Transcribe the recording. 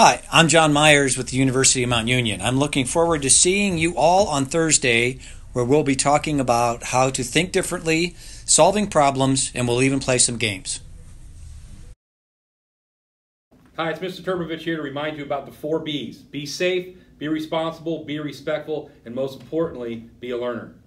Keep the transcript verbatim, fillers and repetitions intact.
Hi, I'm John Myers with the University of Mount Union. I'm looking forward to seeing you all on Thursday, where we'll be talking about how to think differently, solving problems, and we'll even play some games. Hi, it's Mister Turbovich here to remind you about the four B's. Be safe, be responsible, be respectful, and most importantly, be a learner.